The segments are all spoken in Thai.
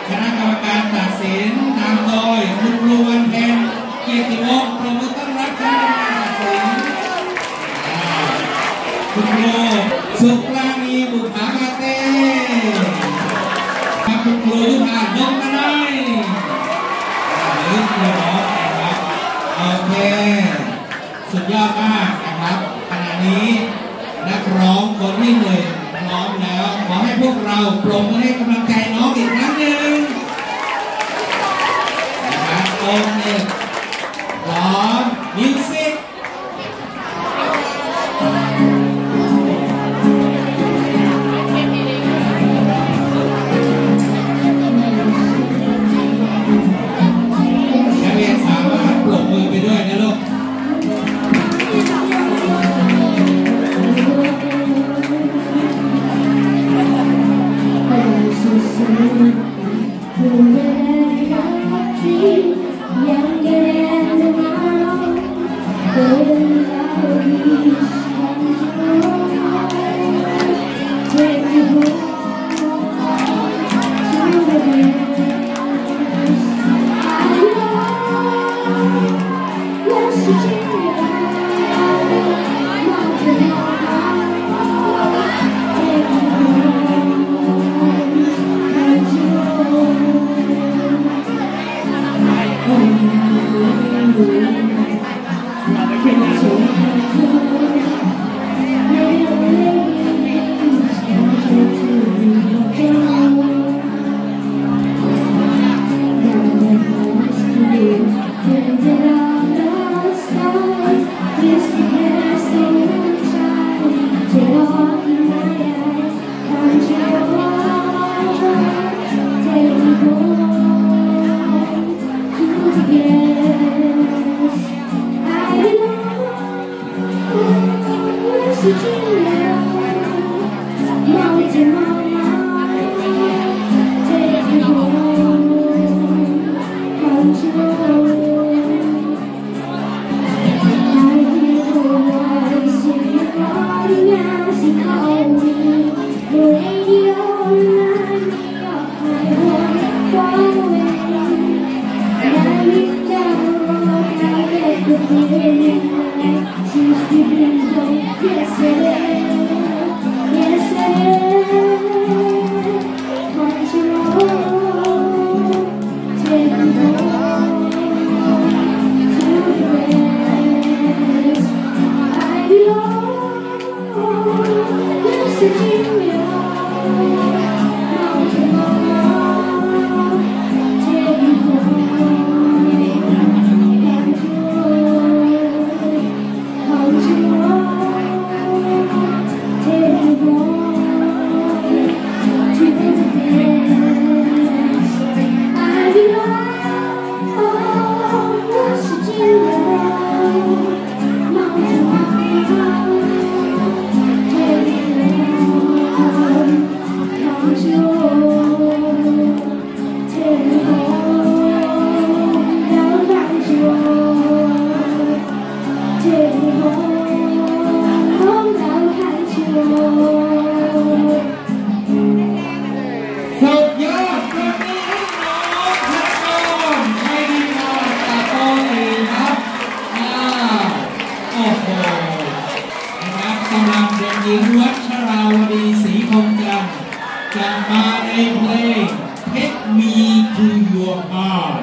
คณะกรรมการตัดสินนำโดยคุณครูวันเพ็ญเกียรติวงศ์ปรบมือต้อนรับคณะกรรมการตัดสินคุณครูสุปราณีบุภามาเต้คุณครูยุพาดงมาได้ลึกเลยเนาะนะครับโอเคสุดยอดมากนะครับขณะนี้นักร้องคนที่หนึ่งพร้อมแล้วขอให้พวกเราปรบมือให้กำลังใจน้องอีกครั้งหนึ่งนะครับองค์หนึ่งพร้อมมิวสิกนักเรียนสามารถปรบมือไปด้วยนะลูกหญิงวัชราวดีศรีคงจันทร์จะมาในเพลง Take Me to Your Heart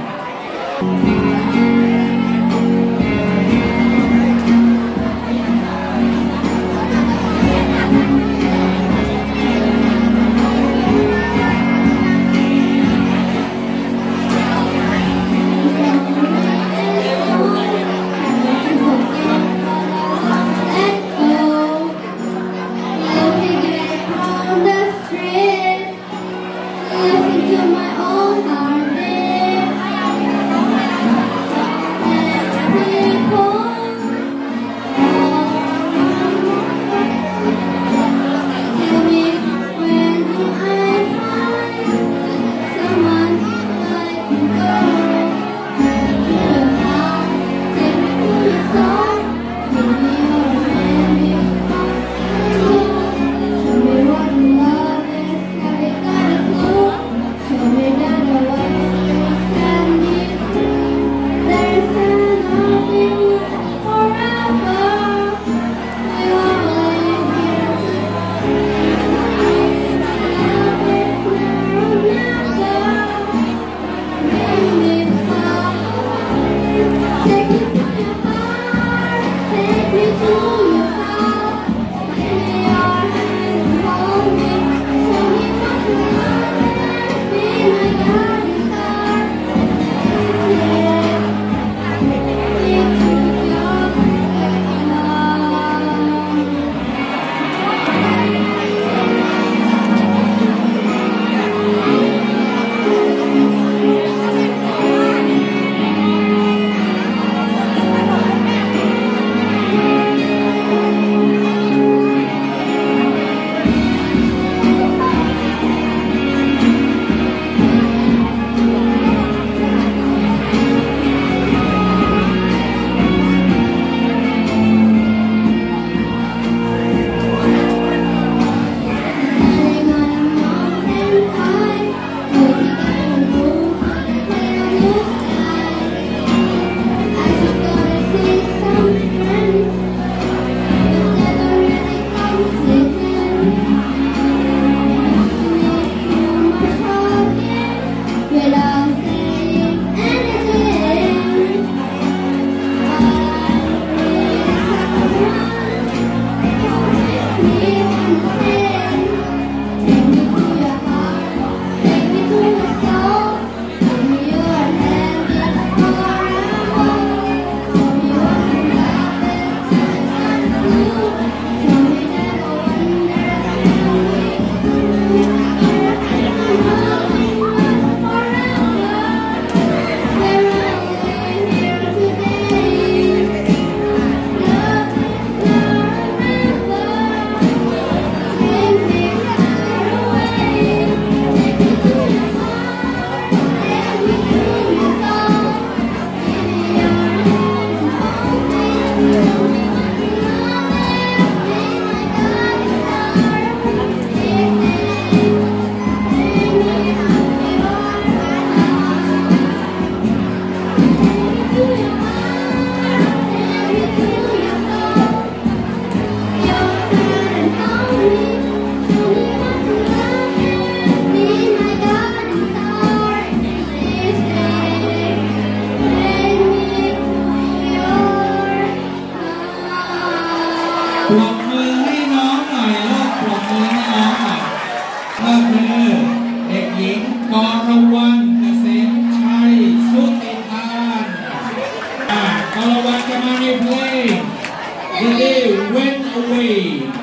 วันเกษมชัยชุติทานกรวันจะมาในเพลง The Day Went Away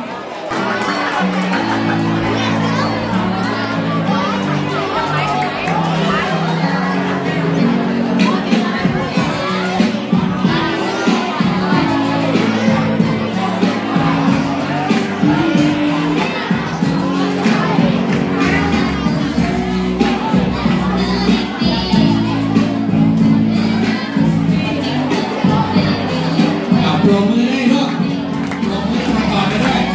ปรบมือได้ด้วยปรบมือประกอบไปด้วย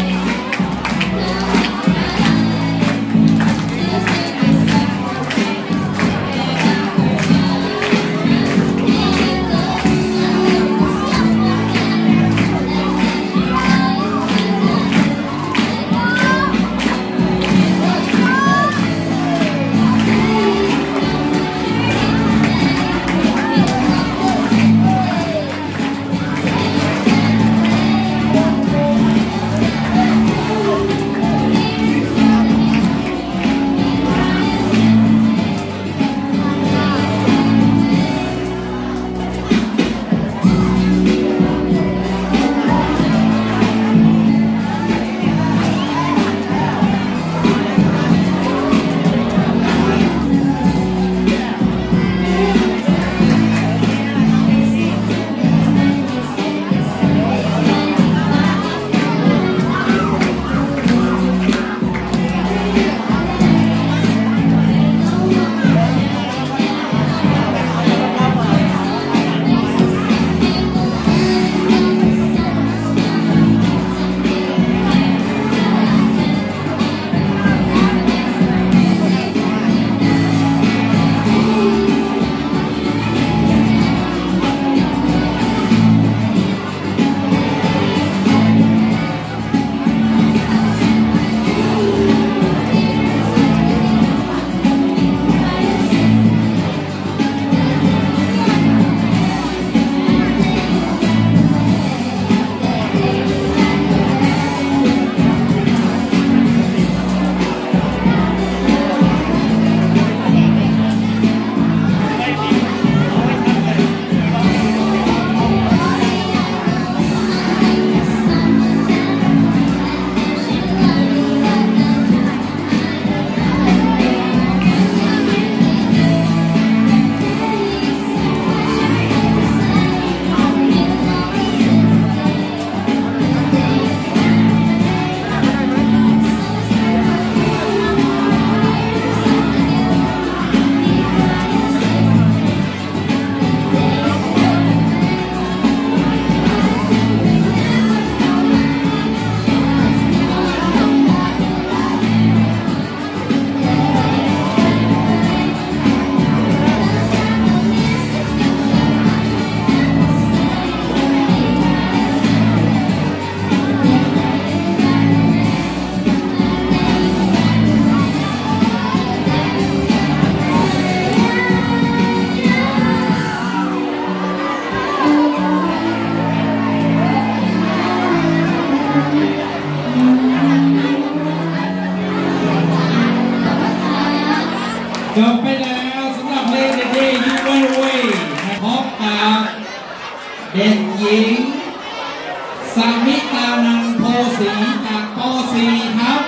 จบไปแล้วสำหรับเพลง The Day You Went Away พบกับเด็กหญิงสามิตานันโพสีจากป .4 ครับ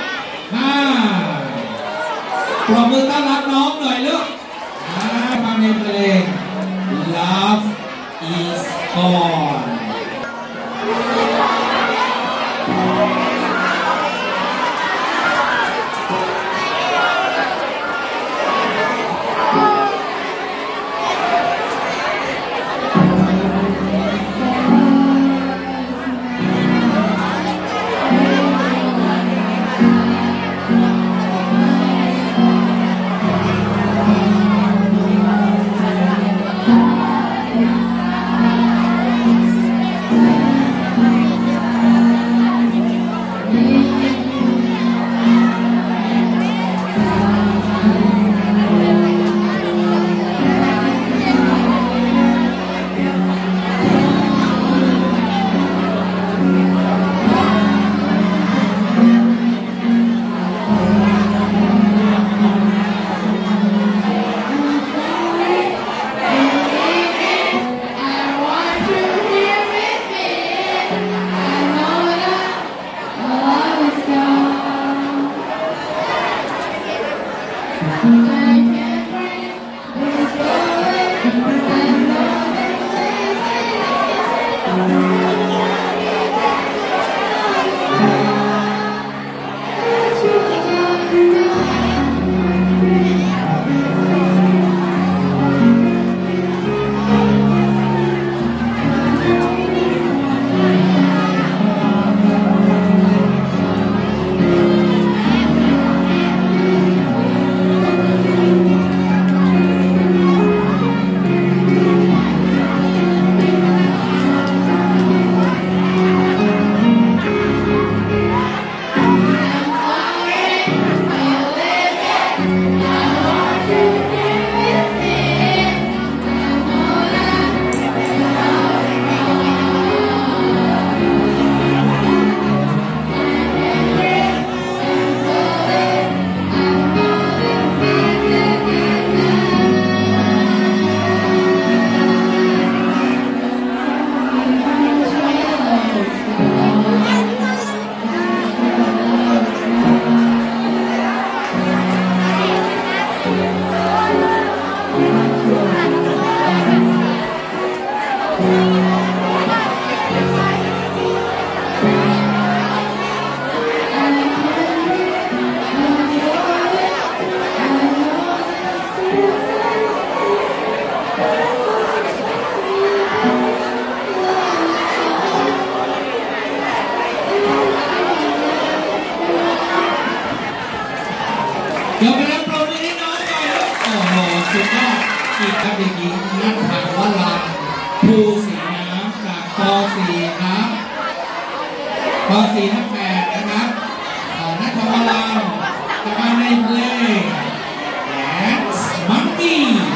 ปรบมือต้อนรับน้องหน่อยลูกมาในเพลง Love is Gone อดอีกครับเด็กหญิงนัทธาวรันภูสีน้ำจากป .4 ครับป .4 ทับ8นะครับนัทธาวรันจะมาในเพลง Dance Monkey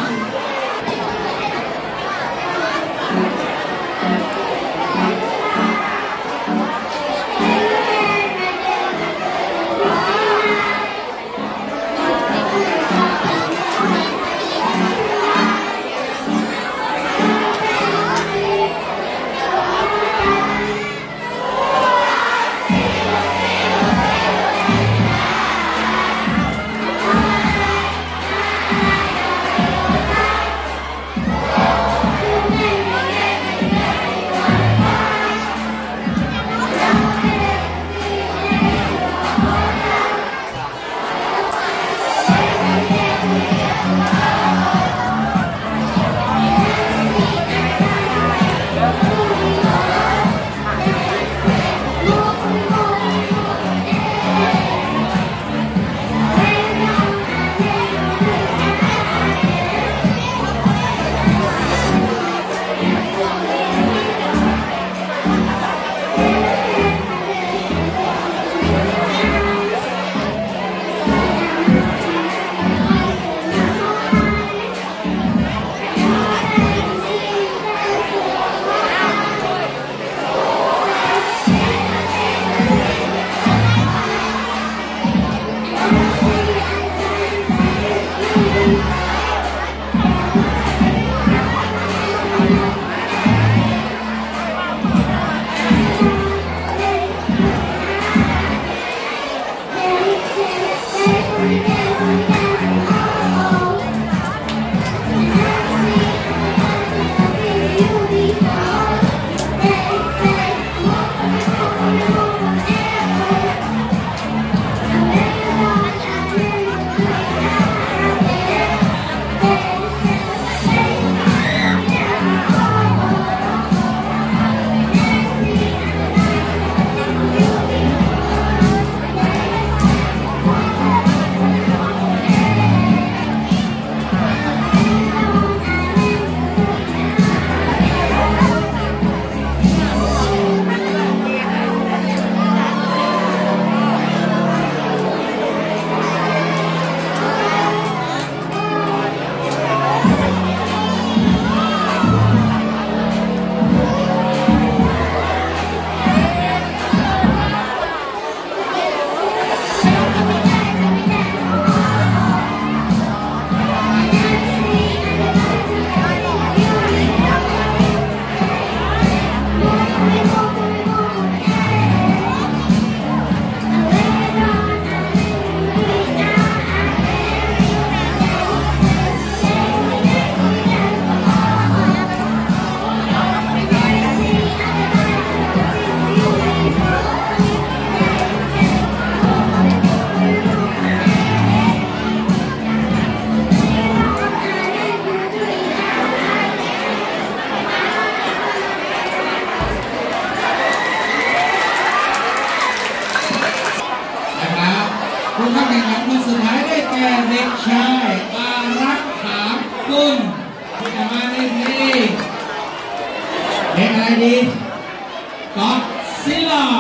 ผู้เข้าแข่งขันคนสุดท้ายได้แก่เด็กชายอารักษ์ถามคุณที่จะมาในเพลงเพลงอะไรดีก็อดซิลล่า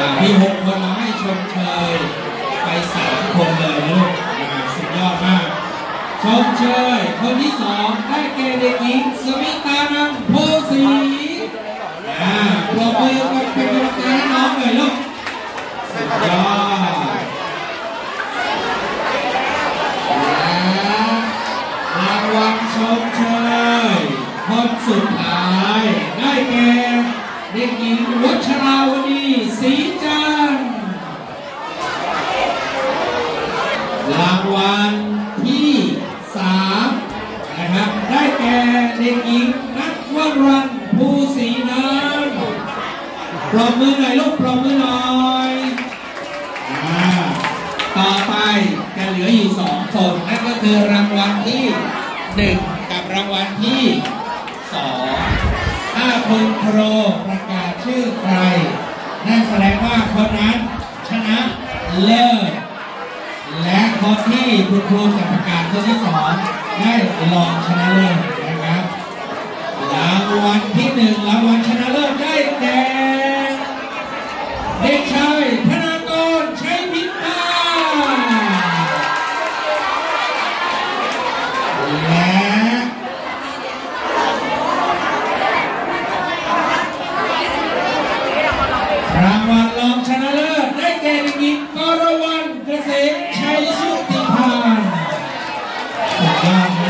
มี6 คนเราให้ชมเชยไป3 คนเลยลูกสุดยอดมากชมเชยคนที่2ได้แก่เด็กหญิงสมิตานันท์โพสีปรบมือกับเป็นกำลังใจให้น้องเลยลูกสุดยอดรางวัลชมเชยคนสุดท้ายได้แก่เด็กหญิงวัชราวดีศรีจันทร์รางวัลที่3นะครับได้แก่เด็กหญิงนัทวรัญภูศรีนันท์ปรบมือหน่อยลูกปรบมือหน่อยต่อไปจะเหลืออยู่2 คนนั่นก็คือรางวัลที่1กับรางวัลที่2ถ้าคุณครูประกาศชื่อใครนั่นแสดงว่าคนนั้นชนะเลิศและคนที่คุณครูจะประกาศคนที่2ได้รองชนะเลิศนะครับรางวัลที่1รางวัลชนะเลิศได้แก่เด็กชายธนากรชัยพิมพ์และรางวัลรองชนะเลิศได้แก่เด็กหญิงกรวรรณเกษมชัยชุติพานสุดยอด